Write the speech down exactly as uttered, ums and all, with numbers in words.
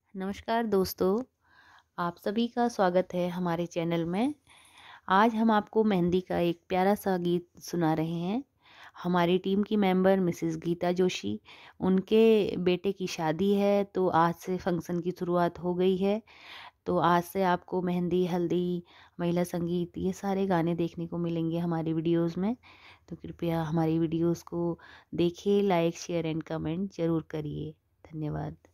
नमस्कार दोस्तों, आप सभी का स्वागत है हमारे चैनल में। आज हम आपको मेहंदी का एक प्यारा सा गीत सुना रहे हैं। हमारी टीम की मेंबर मिसेस गीता जोशी, उनके बेटे की शादी है, तो आज से फंक्शन की शुरुआत हो गई है। तो आज से आपको मेहंदी, हल्दी, महिला संगीत ये सारे गाने देखने को मिलेंगे हमारी वीडियोस में। तो कृपया हमारी वीडियोस को देखिए, लाइक, शेयर एंड कमेंट ज़रूर करिए। धन्यवाद।